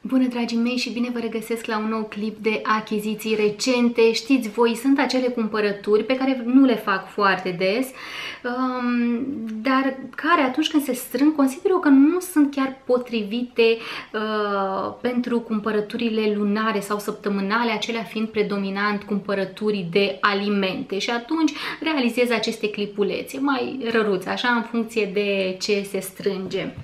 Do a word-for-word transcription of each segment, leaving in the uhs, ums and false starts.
Bună, dragii mei, și bine vă regăsesc la un nou clip de achiziții recente. Știți voi, sunt acele cumpărături pe care nu le fac foarte des, um, dar care atunci când se strâng consider eu că nu sunt chiar potrivite uh, pentru cumpărăturile lunare sau săptămânale, acelea fiind predominant cumpărături de alimente. Și atunci realizez aceste clipulețe mai răruți, așa, în funcție de ce se strânge.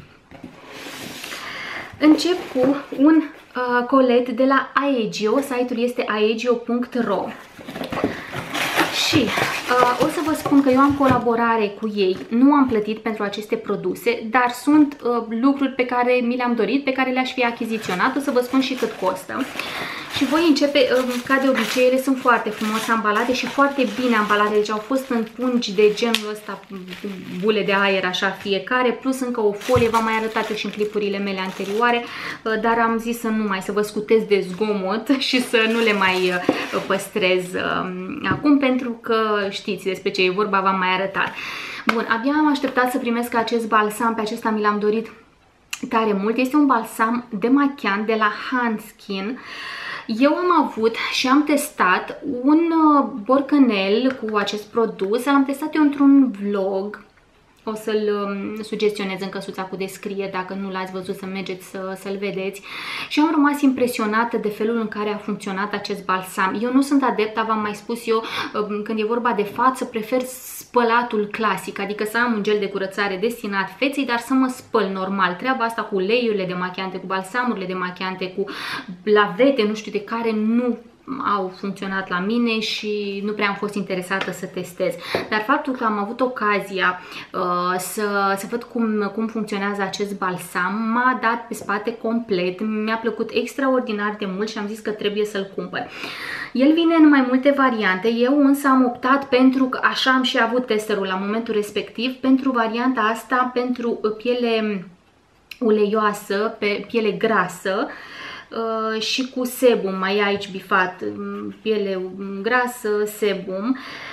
Încep cu un uh, colet de la Aegio, site-ul este aegio punct ro și uh, o să vă spun că eu am colaborare cu ei, nu am plătit pentru aceste produse, dar sunt uh, lucruri pe care mi le-am dorit, pe care le-aș fi achiziționat, o să vă spun și cât costă. Și voi începe, ca de obicei, ele sunt foarte frumos ambalate și foarte bine ambalate, deci au fost în pungi de genul ăsta, bule de aer așa fiecare, plus încă o folie, v-am mai arătat și în clipurile mele anterioare, dar am zis să nu mai, să vă scutez de zgomot și să nu le mai păstrez acum, pentru că știți despre ce e vorba, v-am mai arătat. Bun, abia am așteptat să primesc acest balsam, pe acesta mi l-am dorit tare mult, este un balsam demachiant de la Hanskin. Eu am avut și am testat un borcanel cu acest produs, l-am testat eu într-un vlog, o să-l sugestionez în căsuța cu descriere, dacă nu l-ați văzut să mergeți să, să-l vedeți. Și am rămas impresionată de felul în care a funcționat acest balsam. Eu nu sunt adeptă, v-am mai spus eu, când e vorba de față, prefer spălatul clasic, adică să am un gel de curățare destinat feței, dar să mă spăl normal. Treaba asta cu uleiurile demachiante, cu balsamurile demachiante, cu lavete, nu știu de care, nu au funcționat la mine și nu prea am fost interesată să testez. Dar faptul că am avut ocazia uh, să, să văd cum, cum funcționează acest balsam m-a dat pe spate complet, mi-a plăcut extraordinar de mult și am zis că trebuie să-l cumpăr. El vine în mai multe variante, eu însă am optat pentru că așa am și avut testerul la momentul respectiv, pentru varianta asta, pentru piele uleioasă, pe piele grasă, Uh, și cu sebum, mai aici bifat, piele grasă, sebum.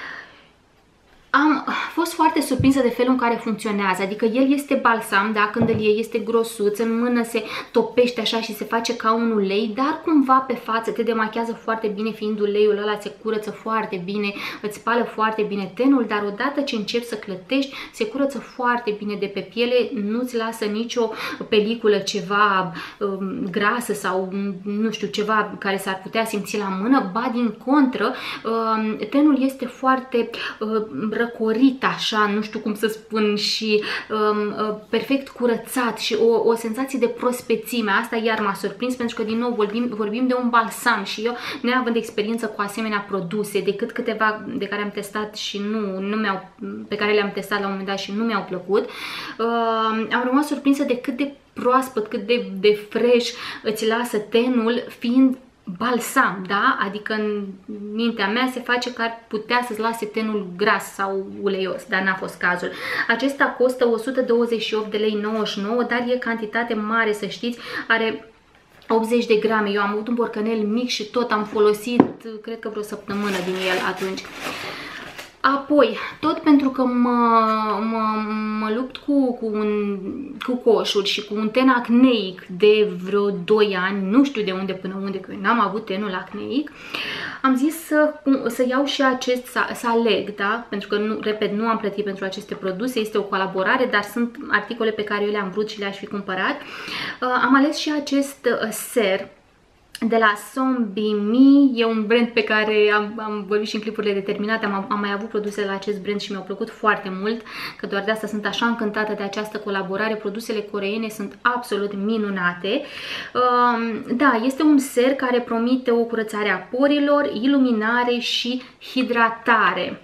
Am fost foarte surprinsă de felul în care funcționează, adică el este balsam, da, când îl iei este grosuț, în mână se topește așa și se face ca un ulei, dar cumva pe față te demachează foarte bine, fiind uleiul ăla, se curăță foarte bine, îți spală foarte bine tenul, dar odată ce începi să clătești, se curăță foarte bine de pe piele, nu-ți lasă nicio peliculă ceva um, grasă sau nu știu, ceva care s-ar putea simți la mână, ba din contră, um, tenul este foarte um, răcorit așa, nu știu cum să spun, și um, perfect curățat și o, o senzație de prospețime. Asta iar m-a surprins, pentru că din nou vorbim, vorbim de un balsam și eu, neavând experiență cu asemenea produse, decât câteva de care am testat și nu, nu mi-au, pe care le-am testat la un moment dat și nu mi-au plăcut, uh, am rămas surprinsă de cât de proaspăt, cât de, de fresh îți lasă tenul, fiind balsam, da? Adică în mintea mea se face că ar putea să-ți lase tenul gras sau uleios, dar n-a fost cazul. Acesta costă o sută douăzeci și opt de lei nouăzeci și nouă, dar e cantitate mare, să știți, are optzeci de grame. Eu am avut un borcanel mic și tot am folosit, cred că vreo săptămână din el atunci. Apoi, tot pentru că mă, mă, mă lupt cu, cu, un, cu coșul și cu un ten acneic de vreo doi ani, nu știu de unde până unde, că eu n-am avut tenul acneic, am zis să, să iau și acest, să, să aleg, da? Pentru că, nu, repet, nu am plătit pentru aceste produse, este o colaborare, dar sunt articole pe care eu le-am vrut și le-aș fi cumpărat. Am ales și acest ser de la Sombimi, e un brand pe care am, am vorbit și în clipurile determinate, am, am mai avut produse de la acest brand și mi-au plăcut foarte mult, că doar de asta sunt așa încântată de această colaborare. Produsele coreene sunt absolut minunate. Uh, da, este un ser care promite o curățare a porilor, iluminare și hidratare.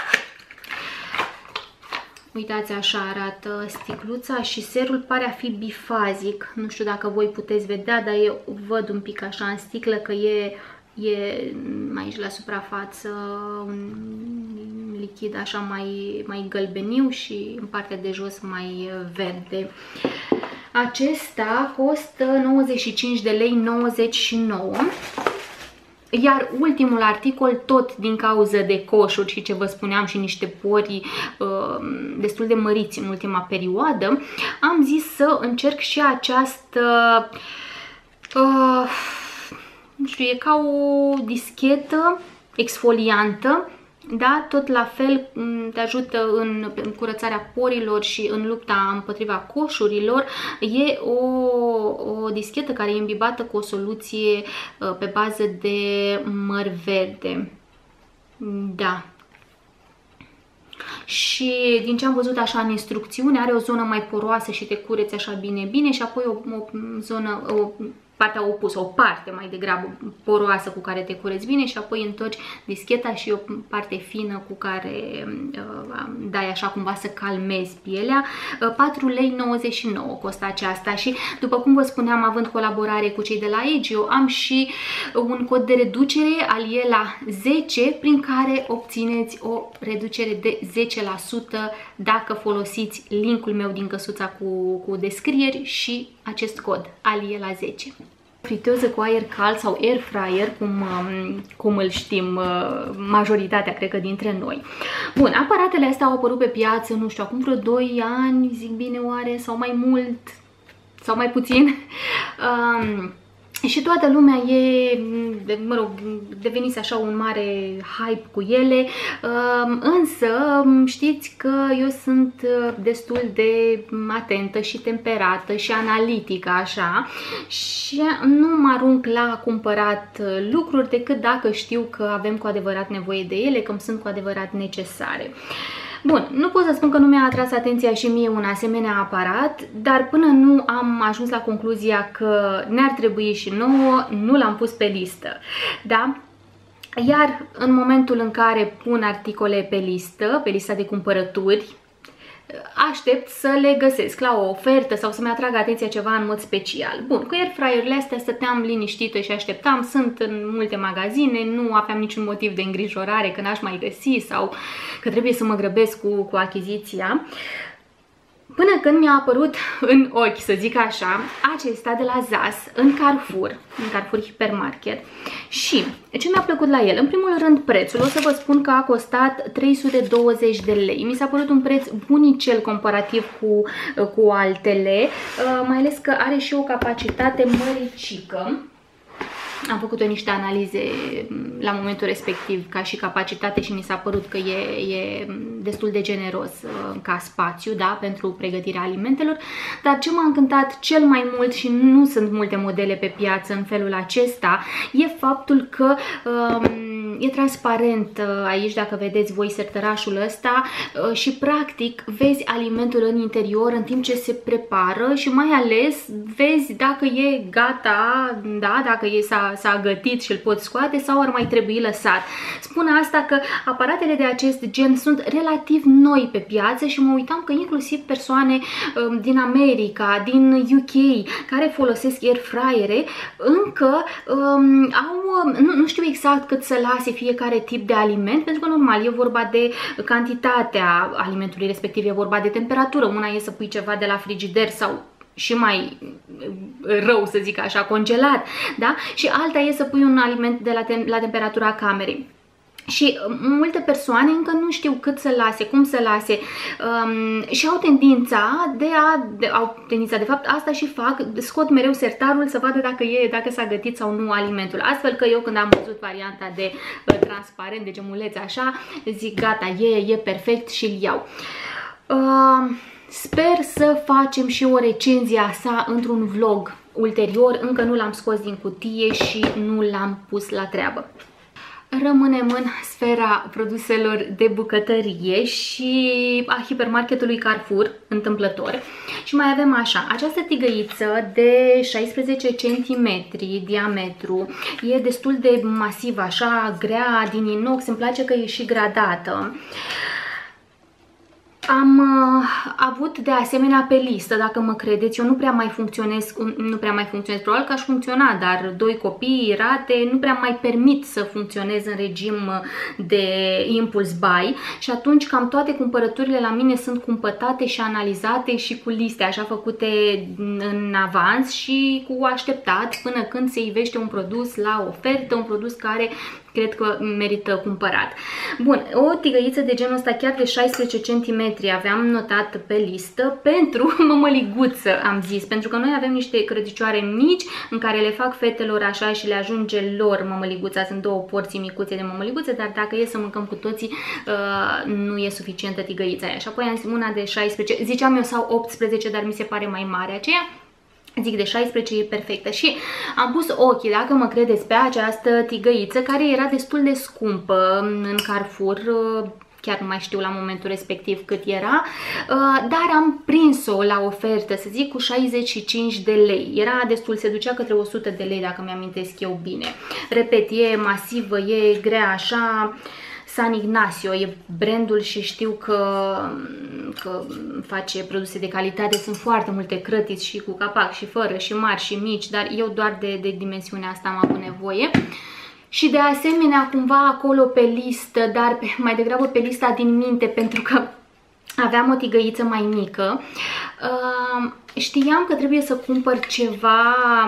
Uitați, așa arată sticluța și serul pare a fi bifazic. Nu știu dacă voi puteți vedea, dar eu văd un pic așa în sticlă că e, e aici la suprafață un lichid așa mai, mai gălbeniu și în partea de jos mai verde. Acesta costă nouăzeci și cinci de lei nouăzeci și nouă. Iar ultimul articol, tot din cauza de coșuri și ce vă spuneam și niște pori uh, destul de măriți în ultima perioadă, am zis să încerc și această uh, știu, e ca o dischetă exfoliantă, da? Tot la fel te ajută în, în curățarea porilor și în lupta împotriva coșurilor. E o, o dischetă care e imbibată cu o soluție pe bază de măr verde. Da. Și din ce am văzut așa în instrucțiune, are o zonă mai poroasă și te cureți așa bine bine și apoi o, o zonă, o partea opusă, o parte mai degrabă poroasă cu care te cureți bine și apoi întorci discheta și o parte fină cu care uh, dai așa cumva să calmezi pielea. Uh, patru lei nouăzeci și nouă costă aceasta și după cum vă spuneam, având colaborare cu cei de la Agio, am și un cod de reducere al Aliela zece prin care obțineți o reducere de zece la sută dacă folosiți linkul meu din căsuța cu, cu descrieri și acest cod Aliela zece. Friteză cu aer cald sau air fryer, cum, cum îl știm majoritatea, cred că, dintre noi. Bun, aparatele astea au apărut pe piață, nu știu, acum vreo doi ani, zic bine oare, sau mai mult, sau mai puțin. Um, Și toată lumea e, mă rog, devenise așa un mare hype cu ele, însă știți că eu sunt destul de atentă și temperată și analitică așa și nu mă arunc la cumpărat lucruri decât dacă știu că avem cu adevărat nevoie de ele, că îmi sunt cu adevărat necesare. Bun, nu pot să spun că nu mi-a atras atenția și mie un asemenea aparat, dar până nu am ajuns la concluzia că ne-ar trebui și nouă, nu l-am pus pe listă, da? Iar în momentul în care pun articole pe listă, pe lista de cumpărături, aștept să le găsesc la o ofertă sau să-mi atragă atenția ceva în mod special. Bun, cu air fryer-urile astea stăteam liniștită și așteptam, sunt în multe magazine, nu aveam niciun motiv de îngrijorare că n-aș mai găsi sau că trebuie să mă grăbesc cu, cu achiziția. Până când mi-a apărut în ochi, să zic așa, acesta de la Zas în Carrefour, în Carrefour Hypermarket. Și ce mi-a plăcut la el? În primul rând prețul, o să vă spun că a costat trei sute douăzeci de lei. Mi s-a părut un preț bunicel comparativ cu, cu altele, mai ales că are și o capacitate măricică. Am făcut niște analize la momentul respectiv ca și capacitate și mi s-a părut că e, e destul de generos ca spațiu, da, pentru pregătirea alimentelor. Dar ce m-a încântat cel mai mult, și nu sunt multe modele pe piață în felul acesta, e faptul că um, e transparent aici, dacă vedeți voi sertărașul ăsta, și practic vezi alimentul în interior în timp ce se prepară și mai ales vezi dacă e gata, da, dacă e s-a gătit și îl poți scoate sau ar mai trebui lăsat. Spun asta că aparatele de acest gen sunt relativ noi pe piață și mă uitam că inclusiv persoane um, din America, din U K, care folosesc air fryere, încă um, au, nu, nu știu exact cât să lase fiecare tip de aliment, pentru că normal e vorba de cantitatea alimentului respectiv, e vorba de temperatură. Una e să pui ceva de la frigider sau și mai rău, să zic așa, congelat, da? Și alta e să pui un aliment de la, tem la temperatura camerei. Și multe persoane încă nu știu cât să lase, cum să lase um, și au tendința de a, de, au tendința, de fapt asta și fac, scot mereu sertarul să vadă dacă e, dacă s-a gătit sau nu alimentul. Astfel că eu când am văzut varianta de uh, transparent, de gemuleț așa, zic gata, e, e perfect și îl iau. Uh, Sper să facem și o recenzie a sa într-un vlog ulterior, încă nu l-am scos din cutie și nu l-am pus la treabă. Rămânem în sfera produselor de bucătărie și a hipermarketului Carrefour, întâmplător. Și mai avem așa, această tigăiță de șaisprezece centimetri diametru, e destul de masivă, așa, grea, din inox, îmi place că e și gradată. Am uh, avut de asemenea pe listă, dacă mă credeți, eu nu prea mai funcționez, nu prea mai funcționez, probabil că aș funcționa, dar doi copii, rate, nu prea mai permit să funcționez în regim de impulse buy și atunci cam toate cumpărăturile la mine sunt cumpătate și analizate și cu liste așa făcute în avans și cu așteptat până când se ivește un produs la ofertă, un produs care cred că merită cumpărat. Bun, o tigăiță de genul ăsta chiar de șaisprezece centimetri aveam notat pe listă pentru mămăliguță, am zis, pentru că noi avem niște crădicioare mici în care le fac fetelor așa și le ajunge lor mămăliguța. Sunt două porții micuțe de mămăliguță, dar dacă e să mâncăm cu toții, uh, nu e suficientă tigăița aia. Și apoi am zis una de șaisprezece, ziceam eu sau optsprezece, dar mi se pare mai mare aceea. Zic de șaisprezece e perfectă și am pus ochii, dacă mă credeți, pe această tigăiță care era destul de scumpă în Carrefour, chiar nu mai știu la momentul respectiv cât era, dar am prins-o la ofertă, să zic, cu șaizeci și cinci de lei. Era destul, se ducea către o sută de lei, dacă mi-amintesc eu bine. Repet, e masivă, e grea așa. San Ignacio e brandul și știu că, că face produse de calitate, sunt foarte multe crătiți și cu capac și fără și mari și mici, dar eu doar de, de dimensiunea asta am avut nevoie. Și de asemenea cumva acolo pe listă, dar mai degrabă pe lista din minte, pentru că aveam o tigăiță mai mică, știam că trebuie să cumpăr ceva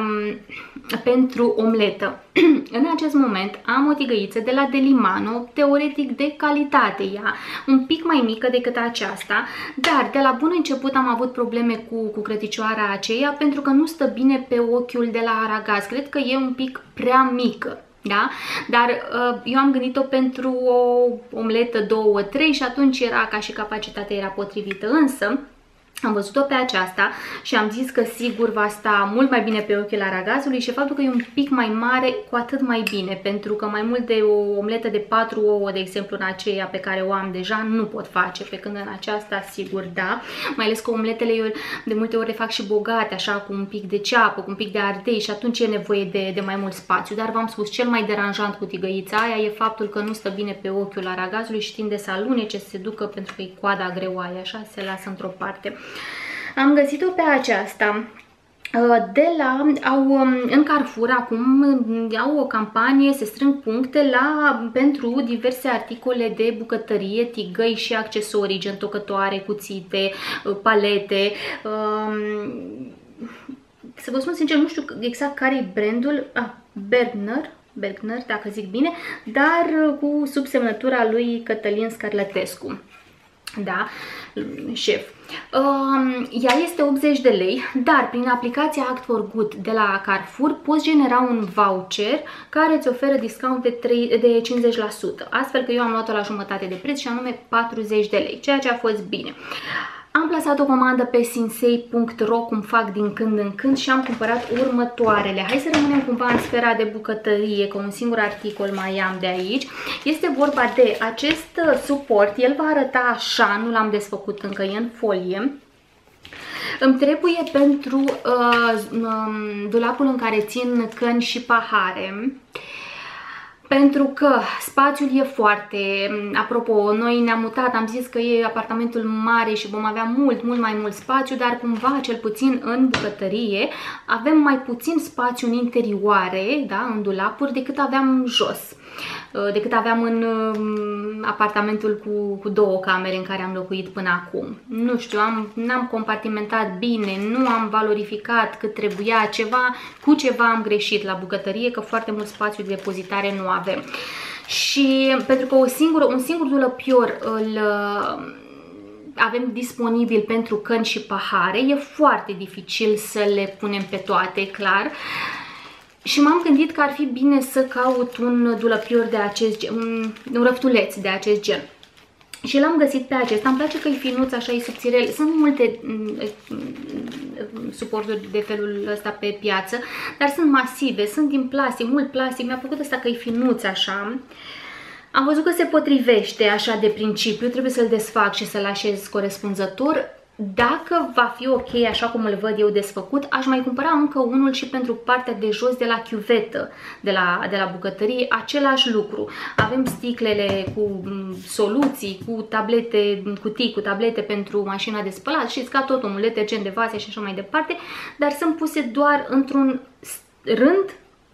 pentru omletă. În acest moment am o tigăiță de la Delimano, teoretic de calitate ea, un pic mai mică decât aceasta, dar de la bun început am avut probleme cu, cu crăticioara aceea pentru că nu stă bine pe ochiul de la aragaz. Cred că e un pic prea mică. Da? Dar uh, eu am gândit-o pentru o omletă, două, trei și atunci era ca și capacitatea era potrivită, însă am văzut-o pe aceasta și am zis că sigur va sta mult mai bine pe ochiul aragazului și faptul că e un pic mai mare, cu atât mai bine, pentru că mai mult de o omletă de patru ouă, de exemplu, în aceea pe care o am deja, nu pot face, pe când în aceasta, sigur, da. Mai ales că omletele eu de multe ori le fac și bogate, așa, cu un pic de ceapă, cu un pic de ardei și atunci e nevoie de, de mai mult spațiu. Dar v-am spus, cel mai deranjant cu tigăița aia e faptul că nu stă bine pe ochiul aragazului și tinde să alunece, să se ducă, pentru că e coada greoaie, așa, se lasă într-o parte. Am găsit-o pe aceasta de la, au, în Carrefour acum au o campanie, se strâng puncte la, pentru diverse articole de bucătărie, tigăi și accesorii, gen tocătoare, cuțite, palete. Să vă spun sincer, nu știu exact care e brandul, ah, Bergner, Bergner, dacă zic bine, dar cu subsemnătura lui Cătălin Scarlătescu. Da, șef. Um, ea este optzeci de lei, dar prin aplicația Act for Good de la Carrefour poți genera un voucher care îți oferă discount de, trei, de cincizeci la sută, astfel că eu am luat-o la jumătate de preț și anume patruzeci de lei, ceea ce a fost bine. Am plasat o comandă pe sinsei punct ro, cum fac din când în când, și am cumpărat următoarele. Hai să rămânem cumva în sfera de bucătărie, că un singur articol mai am de aici. Este vorba de acest suport, el va arăta așa, nu l-am desfăcut încă, e în folie. Îmi trebuie pentru uh, um, dulapul în care țin căni și pahare. Pentru că spațiul e foarte, apropo, noi ne-am mutat, am zis că e apartamentul mare și vom avea mult, mult mai mult spațiu, dar cumva, cel puțin în bucătărie, avem mai puțin spațiu în interioare, da, în dulapuri, decât aveam jos, decât aveam în apartamentul cu, cu două camere în care am locuit până acum. Nu știu, am, n-am compartimentat bine, nu am valorificat cât trebuia, ceva, cu ceva am greșit la bucătărie, că foarte mult spațiu de depozitare nu avem. Și pentru că o singură, un singur dulăpior îl avem disponibil pentru căni și pahare, e foarte dificil să le punem pe toate, clar. Și m-am gândit că ar fi bine să caut un dulăpior de acest gen, un, un răftuleț de acest gen. Și l-am găsit pe acesta, îmi place că e finuț, așa, e subțirel. Sunt multe suporturi de felul ăsta pe piață, dar sunt masive, sunt din plastic, mult plastic. Mi-a plăcut ăsta că e finuț, așa. Am văzut că se potrivește așa de principiu, trebuie să-l desfac și să-l așez corespunzător. Dacă va fi ok, așa cum îl văd eu desfăcut, aș mai cumpăra încă unul și pentru partea de jos de la chiuvetă, de la, de la bucătărie, același lucru. Avem sticlele cu soluții, cu tablete, cutii cu tablete pentru mașina de spălat, știți, ca tot un detergent de vase și așa mai departe, dar sunt puse doar într-un rând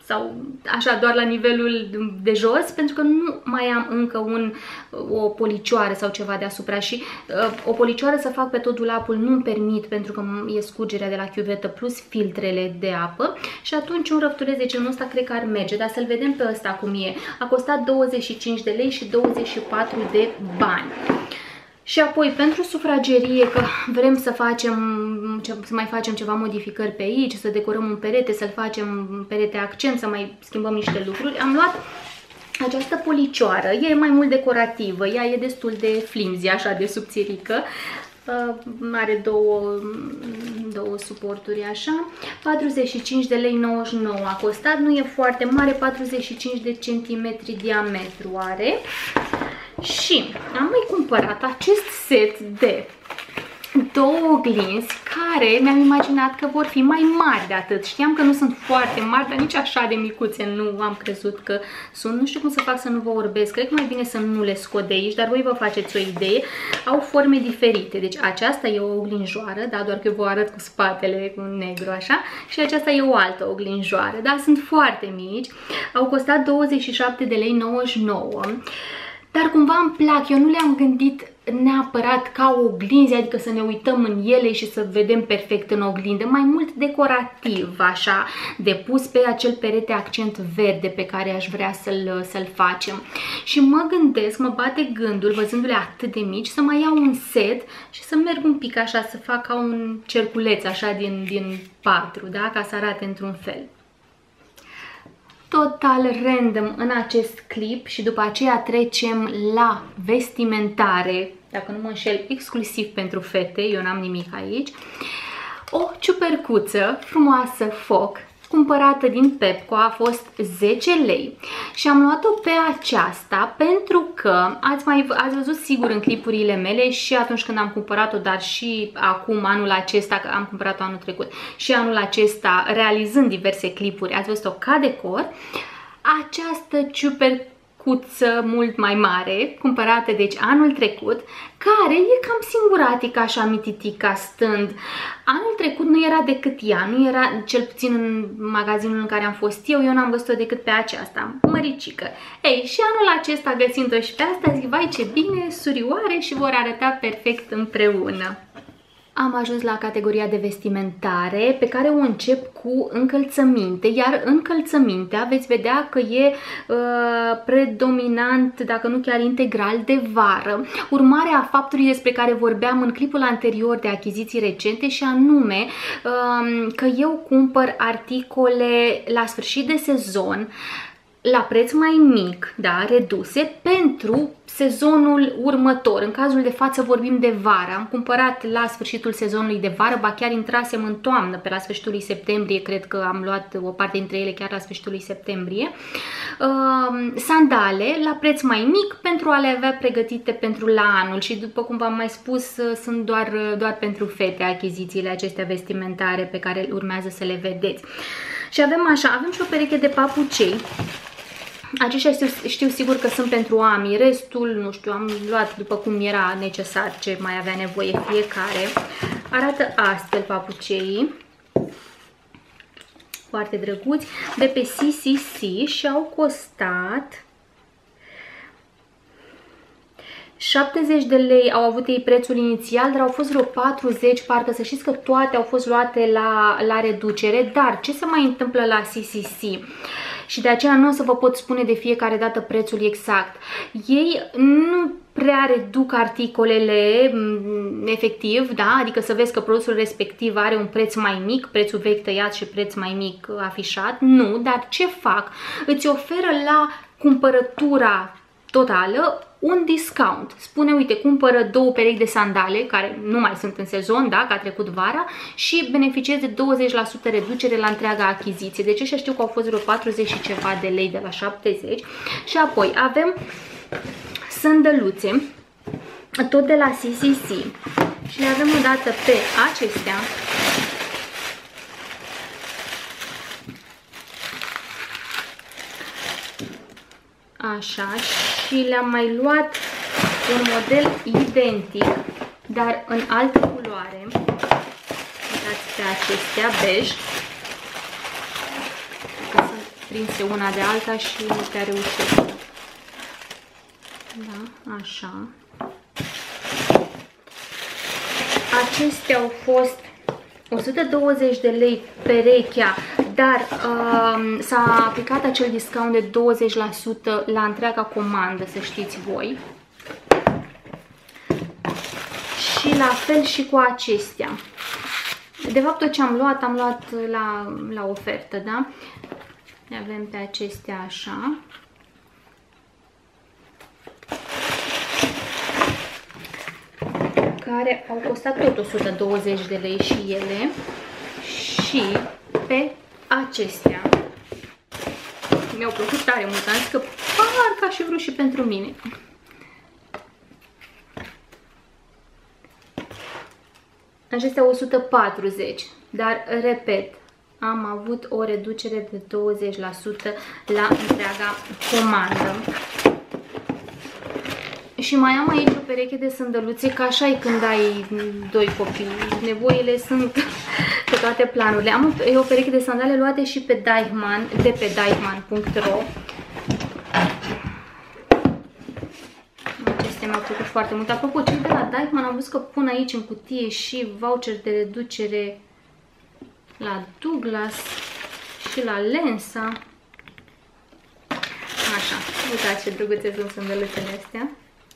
sau așa doar la nivelul de jos, pentru că nu mai am încă un, o policioară sau ceva deasupra și uh, o policioară să fac pe tot dulapul nu-mi permit pentru că e scurgerea de la chiuvetă plus filtrele de apă și atunci un răftuleț de genul ăsta cred că ar merge, dar să-l vedem pe ăsta cum e. A costat douăzeci și cinci de lei și douăzeci și patru de bani. Și apoi pentru sufragerie, că vrem să facem, să mai facem ceva modificări pe aici, să decorăm un perete, să-l facem un perete accent, să mai schimbăm niște lucruri, am luat această policioară. E mai mult decorativă, ea e destul de flimsy, așa de subțirică. Uh, are două, două suporturi așa, patruzeci și cinci de lei nouăzeci și nouă a costat, nu e foarte mare, patruzeci și cinci de centimetri diametru are. Și am mai cumpărat acest set de două oglinzi care mi-am imaginat că vor fi mai mari de atât. Știam că nu sunt foarte mari, dar nici așa de micuțe nu am crezut că sunt. Nu știu cum să fac să nu vă orbesc. Cred că mai bine să nu le scot de aici, dar voi vă faceți o idee. Au forme diferite. Deci aceasta e o oglinjoară, da, doar că eu vă arăt cu spatele cu negru așa. Și aceasta e o altă oglinjoară, da, sunt foarte mici. Au costat douăzeci și șapte de lei nouăzeci și nouă. Dar cumva îmi plac, eu nu le-am gândit neapărat ca oglinzi, adică să ne uităm în ele și să vedem perfect în oglindă, mai mult decorativ, așa, de pus pe acel perete accent verde pe care aș vrea să-l să-l facem. Și mă gândesc, mă bate gândul, văzându-le atât de mici, să mai iau un set și să merg un pic așa, să fac ca un cerculeț așa din, din patru, da? Ca să arate într-un fel. Total random în acest clip și după aceea trecem la vestimentare, dacă nu mă înșel, exclusiv pentru fete, eu n-am nimic aici. O ciupercuță frumoasă foc, cumpărată din Pepco, a fost zece lei și am luat-o pe aceasta pentru că ați, mai, ați văzut sigur în clipurile mele și atunci când am cumpărat-o, dar și acum anul acesta, că am cumpărat-o anul trecut și anul acesta realizând diverse clipuri, ați văzut-o ca decor. Această ciupercuță mult mai mare, cumpărată deci anul trecut, care e cam singuratică așa mititica stând. Anul trecut nu era decât ea, nu era, cel puțin în magazinul în care am fost eu, eu n-am găsit-o decât pe aceasta, măricică. Ei, și anul acesta găsind-o și pe asta, zic, vai ce bine, surioare și vor arăta perfect împreună. Am ajuns la categoria de vestimentare pe care o încep cu încălțăminte, iar încălțămintea veți vedea că e uh, predominant, dacă nu chiar integral, de vară, urmarea faptului despre care vorbeam în clipul anterior de achiziții recente și anume uh, că eu cumpăr articole la sfârșit de sezon la preț mai mic, da, reduse, pentru sezonul următor. În cazul de față vorbim de vară. Am cumpărat la sfârșitul sezonului de vară, ba chiar intrasem în toamnă, pe la sfârșitul lui septembrie, cred că am luat o parte dintre ele chiar la sfârșitul lui septembrie. Uh, sandale la preț mai mic pentru a le avea pregătite pentru la anul și după cum v-am mai spus, sunt doar, doar pentru fete achizițiile acestea vestimentare pe care urmează să le vedeți. Și avem așa, avem și o pereche de papucei. Aceștia știu, știu sigur că sunt pentru Ami, restul, nu știu, am luat după cum era necesar, ce mai avea nevoie fiecare. Arată astfel papuceii, foarte drăguți, de pe C C C și au costat șaptezeci de lei, au avut ei prețul inițial, dar au fost vreo patruzeci, parcă să știți că toate au fost luate la, la reducere, dar ce se mai întâmplă la C C C? Și de aceea nu o să vă pot spune de fiecare dată prețul exact. Ei nu prea reduc articolele efectiv, da? Adică să vezi că produsul respectiv are un preț mai mic, prețul vechi tăiat și preț mai mic afișat. Nu, dar ce fac? Îți oferă la cumpărătura totală un discount. Spune, uite, cumpără două perechi de sandale, care nu mai sunt în sezon, da, că a trecut vara, și beneficiezi de douăzeci la sută reducere la întreaga achiziție. Deci ăștia știu că au fost vreo patruzeci și ceva de lei de la șaptezeci. Și apoi avem sândăluțe, tot de la C C C. Și le avem o dată pe acestea. Așa, și le-am mai luat un model identic, dar în altă culoare. Uitați pe acestea, bej. Că sunt prinse una de alta și nu te-a reușit. Da, așa. Acestea au fost o sută douăzeci de lei perechea, dar uh, s-a aplicat acel discount de douăzeci la sută la întreaga comandă, să știți voi. Și la fel și cu acestea. De fapt, tot ce am luat, am luat la, la ofertă, da? Le avem pe acestea așa. Care au costat tot o sută douăzeci de lei și ele. Și pe acestea mi-au plăcut tare mult, am zis că parcă aș fi vrut și pentru mine. Acestea o sută patruzeci, dar repet, am avut o reducere de douăzeci la sută la întreaga comandă. Și mai am aici o pereche de sândăluțe, că așa e când ai doi copii, nevoile sunt pe toate planurile. Am o, e o pereche de sandale luate și pe Deichmann, de pe deichmann punct ro. Acestea mi-au plăcut foarte mult. Apropo, cei de la Deichmann am văzut că pun aici în cutie și voucher de reducere la Douglas și la Lensa. Așa, uitați ce drăguțe sunt sândăluțele astea.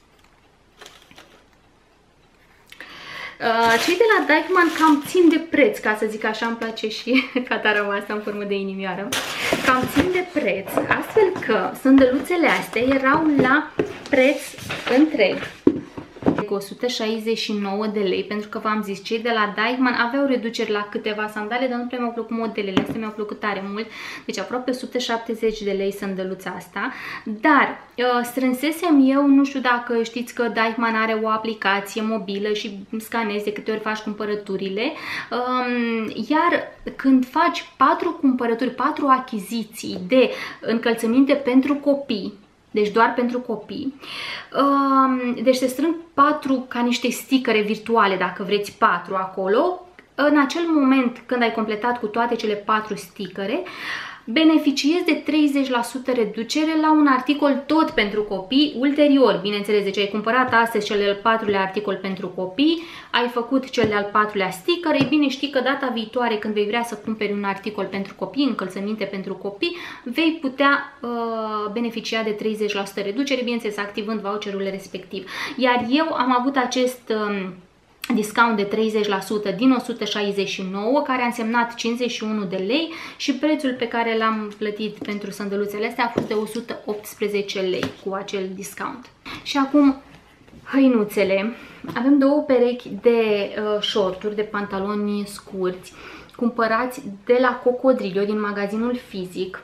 Uh, cei de la Deichmann cam țin de preț, ca să zic așa, îmi place și catarama asta în formă de inimioară. Cam țin de preț, astfel că sândăluțele astea erau la preț întreg. o sută șaizeci și nouă de lei, pentru că v-am zis, cei de la Deichmann aveau reduceri la câteva sandale, dar nu prea mi-au plăcut modelele astea, mi-au plăcut tare mult, deci aproape o sută șaptezeci de lei sândăluța asta, dar uh, strânsesem eu, nu știu dacă știți că Deichmann are o aplicație mobilă și scanezi de câte ori faci cumpărăturile, um, iar când faci patru cumpărături, patru achiziții de încălțăminte pentru copii, deci doar pentru copii. Deci se strâng patru ca niște stickere virtuale, dacă vreți patru acolo. În acel moment când ai completat cu toate cele patru stickere, beneficiezi de treizeci la sută reducere la un articol tot pentru copii ulterior. Bineînțeles, deci ai cumpărat astăzi cel de-al patrulea articol pentru copii, ai făcut cel de-al patrulea sticker, ei bine, știi că data viitoare când vei vrea să cumperi un articol pentru copii, încălțăminte pentru copii, vei putea uh, beneficia de treizeci la sută reducere, bineînțeles, activând voucherul respectiv. Iar eu am avut acest Uh, discount de treizeci la sută din o sută șaizeci și nouă, care a însemnat cincizeci și unu de lei și prețul pe care l-am plătit pentru sândăluțele astea a fost de o sută optsprezece lei cu acel discount. Și acum hăinuțele. Avem două perechi de uh, shorturi, de pantaloni scurți, cumpărați de la Cocodrillo din magazinul fizic.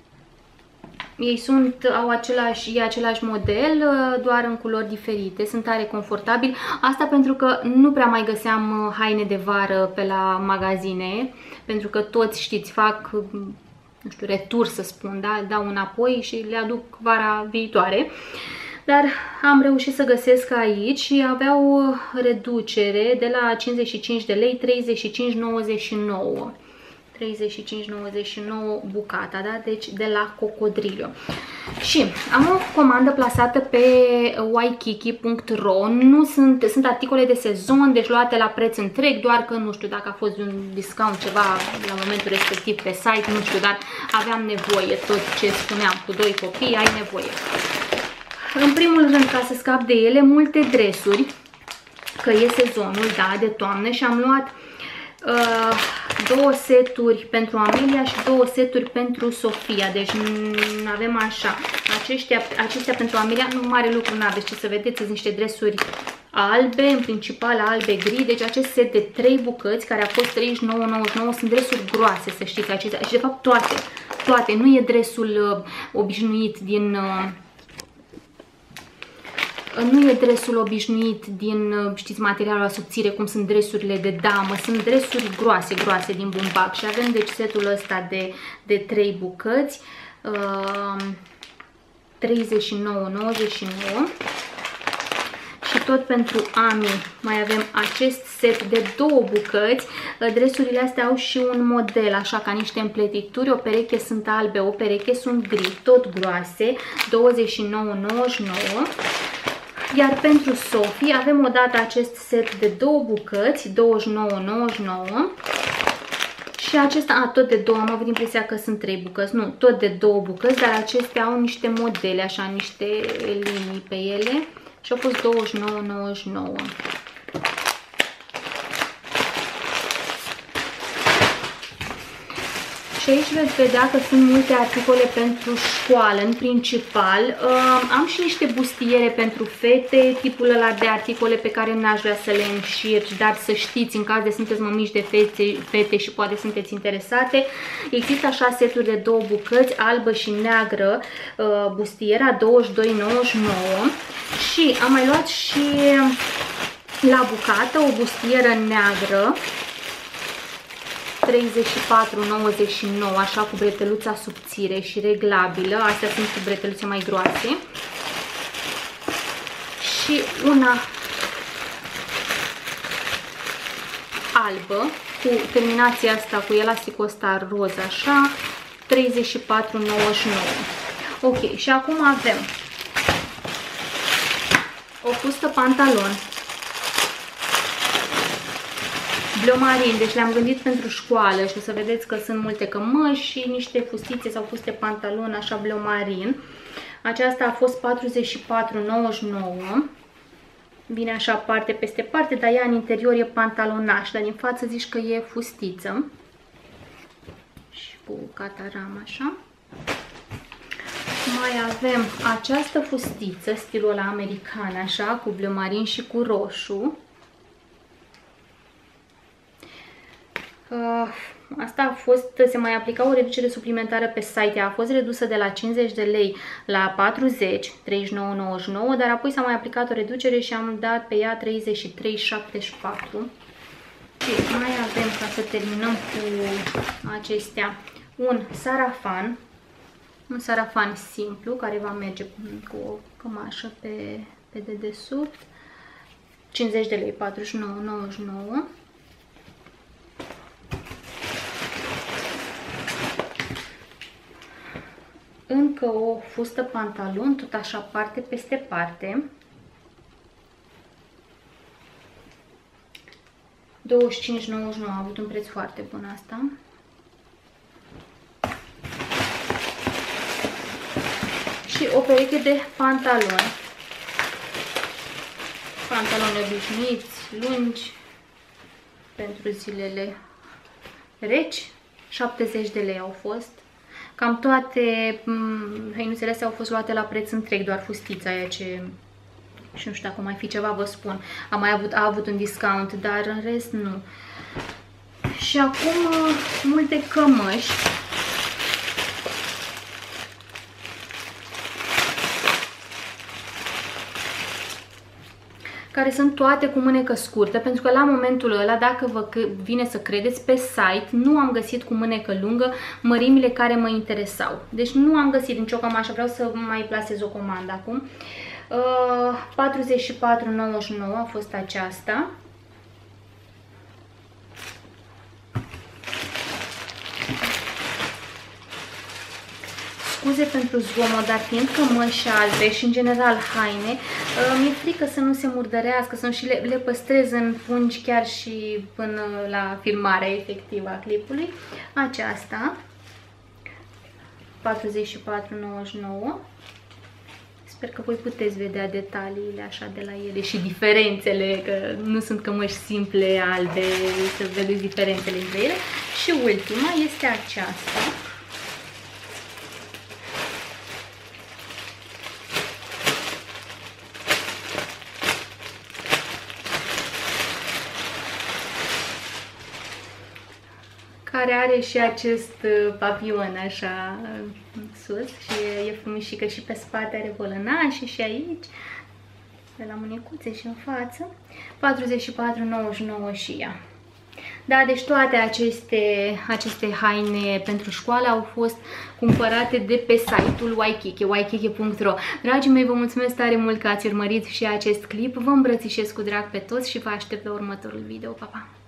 Ei sunt, au același, e același model, doar în culori diferite, sunt tare confortabili. Asta pentru că nu prea mai găseam haine de vară pe la magazine, pentru că toți știți, fac, nu știu, retur să spun, da? Dau înapoi și le aduc vara viitoare. Dar am reușit să găsesc aici și aveau reducere de la cincizeci și cinci de lei, treizeci și cinci nouăzeci și nouă. treizeci și cinci nouăzeci și nouă bucata, da? Deci de la Cocodrillo. Și am o comandă plasată pe waikiki punct ro. Nu sunt, sunt articole de sezon, deci luate la preț întreg, doar că nu știu dacă a fost un discount ceva la momentul respectiv pe site, nu știu, dar aveam nevoie, tot ce spuneam, cu doi copii ai nevoie. În primul rând, ca să scap de ele, multe dresuri, că e sezonul, da, de toamnă, și am luat Uh, două seturi pentru Amelia și două seturi pentru Sofia. Deci avem așa, aceștia, acestea pentru Amelia, nu mare lucru n-aveți ce să vedeți, sunt niște dresuri albe, în principal albe-gri, deci acest set de trei bucăți care a fost treizeci și nouă nouăzeci și nouă, sunt dresuri groase, să știți, acestea, și de fapt toate, toate, nu e dresul uh, obișnuit din... Uh, Nu e dresul obișnuit din, știți, materialul la subțire, cum sunt dresurile de damă, sunt dresuri groase, groase din bumbac. Și avem deci setul ăsta de, de trei bucăți, uh, treizeci și nouă nouăzeci și nouă. Și tot pentru Ami mai avem acest set de două bucăți. Dresurile astea au și un model, așa ca niște împletituri. O pereche sunt albe, o pereche sunt gri, tot groase, douăzeci și nouă nouăzeci și nouă. Iar pentru Sophie avem odată acest set de două bucăți, douăzeci și nouă nouăzeci și nouă. Și acesta, a, tot de două, am avut impresia că sunt trei bucăți, nu, tot de două bucăți, dar acestea au niște modele, așa, niște linii pe ele și au fost douăzeci și nouă nouăzeci și nouă. Și aici veți vedea că sunt multe articole pentru școală, în principal. Uh, am și niște bustiere pentru fete, tipul ăla de articole pe care n-aș vrea să le înșirci, dar să știți, în caz de sunteți mămici de fete, fete și poate sunteți interesate, există așa seturi de două bucăți, albă și neagră, uh, bustiera douăzeci și doi nouăzeci și nouă. Și am mai luat și la bucată o bustieră neagră, treizeci și patru nouăzeci și nouă, așa, cu breteluța subțire și reglabilă. Astea sunt cu breteluțe mai groase. Și una albă, cu terminația asta, cu elasticul ăsta roz, așa, treizeci și patru nouăzeci și nouă. Ok, și acum avem o fustă pantalon bleu marin, deci le-am gândit pentru școală și o să vedeți că sunt multe cămăși și niște fustițe sau fuste pantalon așa bleu marin. Aceasta a fost patruzeci și patru nouăzeci și nouă. Vine așa parte peste parte, dar ea în interior e pantalonaș, dar din față zici că e fustiță. Și cu cataram așa. Mai avem această fustiță, stilul ăla american, așa, cu bleu marin și cu roșu. Uh, asta a fost, se mai aplica o reducere suplimentară pe site, a fost redusă de la cincizeci de lei la patruzeci, treizeci și nouă nouăzeci și nouă, dar apoi s-a mai aplicat o reducere și am dat pe ea treizeci și trei șaptezeci și patru. Și mai avem, ca să terminăm cu acestea, un sarafan, un sarafan simplu care va merge cu o cămașă pe, pe dedesubt, cincizeci de lei, patruzeci și nouă nouăzeci și nouă. Încă o fustă pantalon, tot așa parte peste parte. douăzeci și cinci nouăzeci și nouă, a avut un preț foarte bun asta. Și o pereche de pantaloni. Pantaloni obișnuiți, lungi, pentru zilele reci. șaptezeci de lei au fost. Cam toate hăinuțele astea au fost luate la preț întreg, doar fustița aia ce... Și nu știu dacă mai fi ceva, vă spun. A mai avut, a avut un discount, dar în rest nu. Și acum multe cămăși. Care sunt toate cu mânecă scurtă, pentru că la momentul ăla, dacă vă vine să credeți, pe site nu am găsit cu mânecă lungă mărimile care mă interesau. Deci nu am găsit nicio cămașă, vreau să mai plasez o comandă acum. Uh, patruzeci și patru nouăzeci și nouă a fost aceasta. Scuze pentru zgomot, dar fiind cămăși albe și în general haine, mi-e frică să nu se murdărească, să nu și le, le păstrez în pungi chiar și până la filmarea efectivă a clipului. Aceasta, patruzeci și patru nouăzeci și nouă. Sper că voi puteți vedea detaliile așa de la ele și diferențele, că nu sunt cămăși simple, albe, să vedeți diferențele între ele. Și ultima este aceasta. Care are și acest papion așa sus și e frumișică și pe spate, are volănașe și aici, de la mânecuțe și în față. patruzeci și patru nouăzeci și nouă și ea. Da, deci toate aceste, aceste haine pentru școală au fost cumpărate de pe site-ul Waikiki, waikiki punct ro. Dragii mei, vă mulțumesc tare mult că ați urmărit și acest clip. Vă îmbrățișez cu drag pe toți și vă aștept la următorul video. Pa, pa!